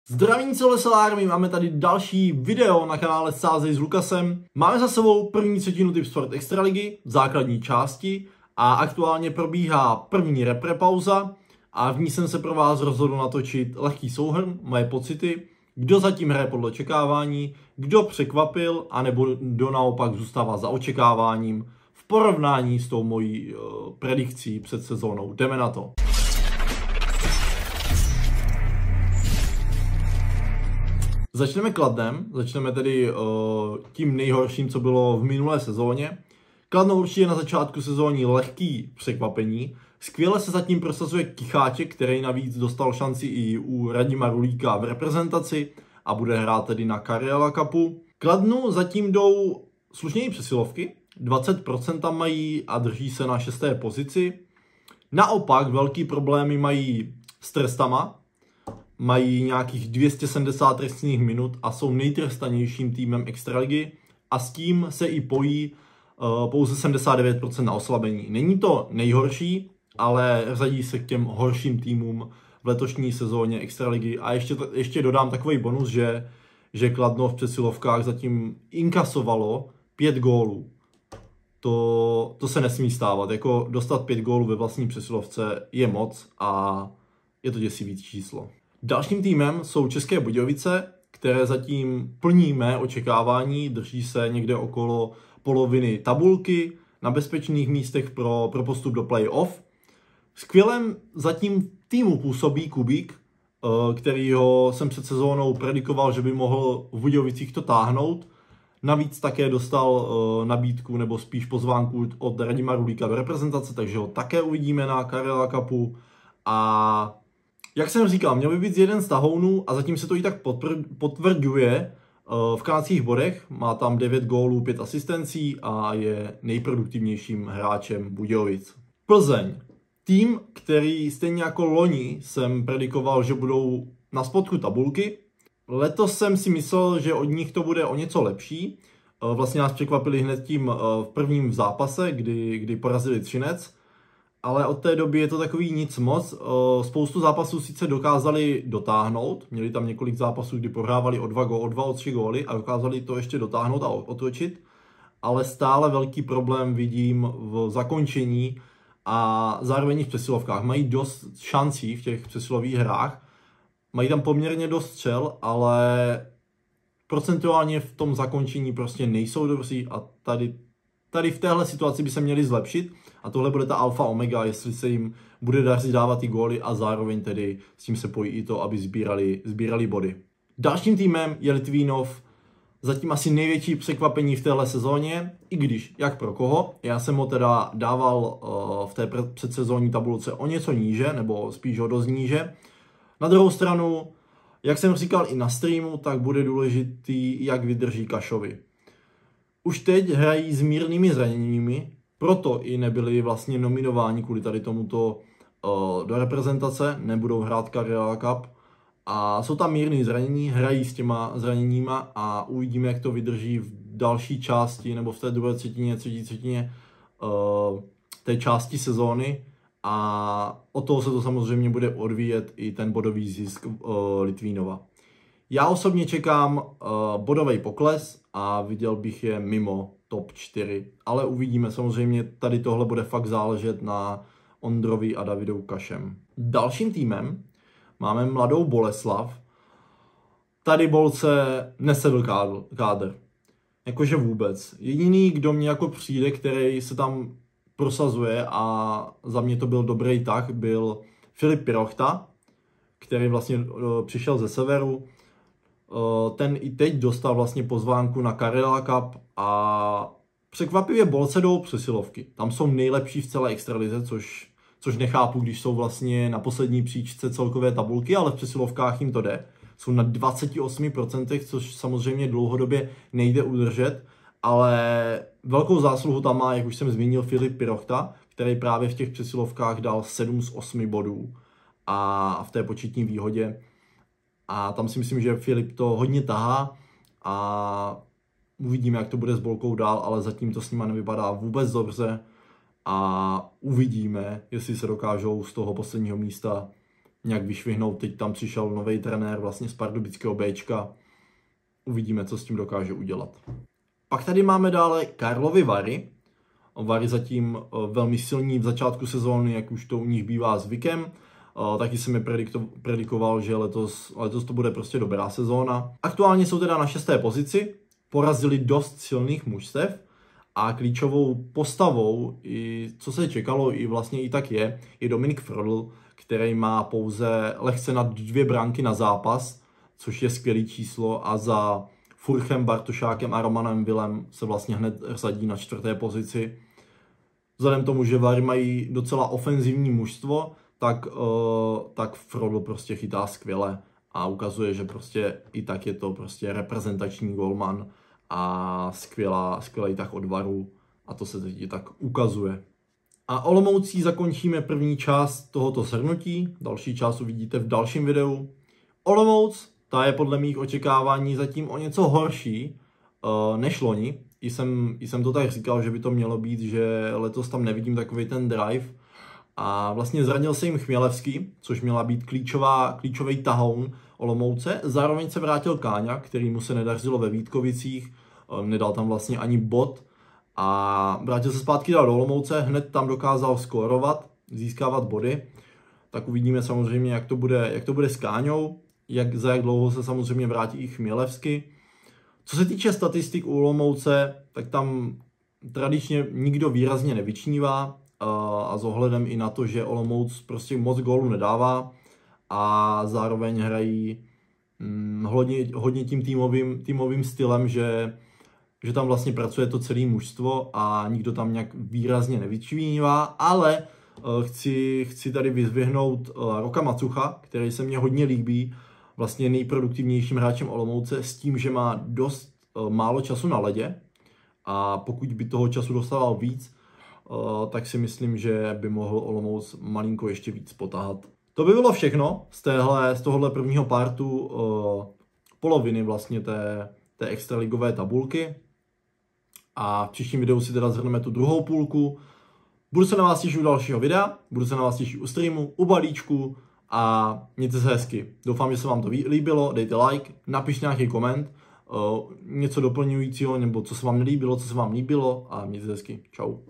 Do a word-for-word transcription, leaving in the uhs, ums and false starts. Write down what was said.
Zdravím celoveselármi, máme tady další video na kanále Sázej s Lukasem. Máme za sebou první třetinu Tipsport Extraligy, základní části, a aktuálně probíhá první repre pauza a v ní jsem se pro vás rozhodl natočit lehký souhrn, moje pocity, kdo zatím hraje podle očekávání, kdo překvapil, anebo kdo naopak zůstává za očekáváním v porovnání s tou mojí uh, predikcí před sezónou. Jdeme na to. Začneme Kladnem, začneme tedy uh, tím nejhorším, co bylo v minulé sezóně. Kladno určitě na začátku sezóny lehký překvapení. Skvěle se zatím prosazuje Kicháček, který navíc dostal šanci i u Radima Rulíka v reprezentaci a bude hrát tedy na Karela Cupu. Kladnu zatím jdou slušněji přesilovky, dvacet procent tam mají a drží se na šesté pozici. Naopak velký problémy mají s trestama. Mají nějakých dvě stě sedmdesát trestných minut a jsou nejtrestanějším týmem Extraligy a s tím se i pojí uh, pouze sedmdesát devět procent na oslabení. Není to nejhorší, ale řadí se k těm horším týmům v letošní sezóně Extraligy. A ještě, ještě dodám takový bonus, že, že Kladno v přesilovkách zatím inkasovalo pět gólů. To, to se nesmí stávat. Jako dostat pět gólů ve vlastní přesilovce je moc a je to děsivý číslo. Dalším týmem jsou České Budějovice, které zatím plní mé očekávání, drží se někde okolo poloviny tabulky, na bezpečných místech pro, pro postup do play-off. Skvělem zatím týmu působí Kubík, kterýho jsem před sezónou predikoval, že by mohl v Budějovicích to táhnout. Navíc také dostal nabídku nebo spíš pozvánku od Radima Rulíka do reprezentace, takže ho také uvidíme na Karela Cupu. A jak jsem říkal, měl by být jeden z tahounů a zatím se to i tak potvrduje v kanadských bodech. Má tam devět gólů, pět asistencí a je nejproduktivnějším hráčem Budějovic. Plzeň. Tým, který stejně jako loni jsem predikoval, že budou na spodku tabulky. Letos jsem si myslel, že od nich to bude o něco lepší. Vlastně nás překvapili hned tím v prvním zápase, kdy, kdy porazili Třinec. Ale od té doby je to takový nic moc. Spoustu zápasů sice dokázali dotáhnout, měli tam několik zápasů, kdy prohrávali o dva, o dva, o tři góly a dokázali to ještě dotáhnout a otočit, ale stále velký problém vidím v zakončení a zároveň v přesilovkách. Mají dost šancí v těch přesilových hrách, mají tam poměrně dost střel, ale procentuálně v tom zakončení prostě nejsou dobří a tady Tady v téhle situaci by se měli zlepšit a tohle bude ta alfa omega, jestli se jim bude dařit dávat ty góly a zároveň tedy s tím se pojí i to, aby sbírali, sbírali body. Dalším týmem je Litvínov, zatím asi největší překvapení v téhle sezóně, i když jak pro koho. Já jsem ho teda dával uh, v té předsezónní tabulce o něco níže, nebo spíš o dost níže. Na druhou stranu, jak jsem říkal i na streamu, tak bude důležitý, jak vydrží Kašovi. Už teď hrají s mírnými zraněními, proto i nebyli vlastně nominováni kvůli tady tomuto uh, do reprezentace, nebudou hrát Karela Cup. A jsou tam mírné zranění, hrají s těma zraněníma a uvidíme, jak to vydrží v další části, nebo v té druhé třetině, třetí třetině uh, té části sezóny. A od toho se to samozřejmě bude odvíjet i ten bodový zisk uh, Litvínova. Já osobně čekám uh, bodový pokles a viděl bych je mimo top čtyři, ale uvidíme. Samozřejmě tady tohle bude fakt záležet na Ondrovi a Davidou Kašem. Dalším týmem máme Mladou Boleslav. Tady Bolce nesedl kádr. Jakože vůbec. Jediný, kdo mě jako přijde, který se tam prosazuje a za mě to byl dobrý tah, byl Filip Pirochta, který vlastně uh, přišel ze severu. Ten i teď dostal vlastně pozvánku na Karela Cup a překvapivě Bolce jdou přesilovky. Tam jsou nejlepší v celé extralize, což, což nechápu, když jsou vlastně na poslední příčce celkové tabulky, ale v přesilovkách jim to jde. Jsou na dvacet osm procent, což samozřejmě dlouhodobě nejde udržet, ale velkou zásluhu tam má, jak už jsem zmínil, Filip Pirochta, který právě v těch přesilovkách dal sedm z osmi bodů a v té početní výhodě. A tam si myslím, že Filip to hodně tahá a uvidíme, jak to bude s Bolkou dál, ale zatím to s nima nevypadá vůbec dobře a uvidíme, jestli se dokážou z toho posledního místa nějak vyšvihnout. Teď tam přišel nový trenér vlastně z pardubického Bčka. Uvidíme, co s tím dokáže udělat. Pak tady máme dále Karlovy Vary. Vary zatím velmi silní v začátku sezóny, jak už to u nich bývá zvykem. Taky jsem mi predikoval, že letos, letos to bude prostě dobrá sezóna. Aktuálně jsou teda na šesté pozici, porazili dost silných mužstev a klíčovou postavou, i co se čekalo, i vlastně i tak je, je Dominik Frlj, který má pouze lehce nad dvě branky na zápas, což je skvělý číslo, a za Furchem, Bartošákem a Romanem Vilem se vlastně hned řadí na čtvrté pozici. Vzhledem tomu, že Vary mají docela ofenzivní mužstvo, tak, uh, tak Frlj prostě chytá skvěle a ukazuje, že prostě i tak je to prostě reprezentační golman a skvělá, skvělý tah od Varu, a to se teď tak ukazuje. A Olomoucí zakončíme první část tohoto shrnutí, další část uvidíte v dalším videu. Olomouc, ta je podle mých očekávání zatím o něco horší uh, než loni. I jsem, I jsem to tak říkal, že by to mělo být, že letos tam nevidím takový ten drive. A vlastně zranil se jim Chmělevský, což měla být klíčová, klíčový tahoun Olomouce. Zároveň se vrátil Káňa, který mu se nedařilo ve Vítkovicích, nedal tam vlastně ani bod. A vrátil se zpátky dál do Olomouce, hned tam dokázal skórovat, získávat body. Tak uvidíme samozřejmě, jak to bude, jak to bude s Káňou, jak, za jak dlouho se samozřejmě vrátí i Chmělevsky. Co se týče statistik u Olomouce, tak tam tradičně nikdo výrazně nevyčnívá, a s ohledem i na to, že Olomouc prostě moc gólů nedává a zároveň hrají hm, hodně, hodně tím týmovým, týmovým stylem, že, že tam vlastně pracuje to celé mužstvo a nikdo tam nějak výrazně nevyčnívá, ale uh, chci, chci tady vyzvihnout uh, Roka Macucha, který se mně hodně líbí, vlastně nejproduktivnějším hráčem Olomouce, s tím, že má dost uh, málo času na ledě, a pokud by toho času dostával víc, Uh, tak si myslím, že by mohl Olomouc malinko ještě víc potáhat. To by bylo všechno z, téhle, z tohohle prvního partu uh, poloviny vlastně té, té extraligové tabulky. A v příštím videu si teda zhrneme tu druhou půlku. Budu se na vás těšit u dalšího videa, budu se na vás těšit u streamu, u balíčku a mějte se hezky. Doufám, že se vám to líbilo, dejte like, napište nějaký koment, uh, něco doplňujícího, nebo co se vám nelíbilo, co se vám líbilo, a mějte se hezky. Čau.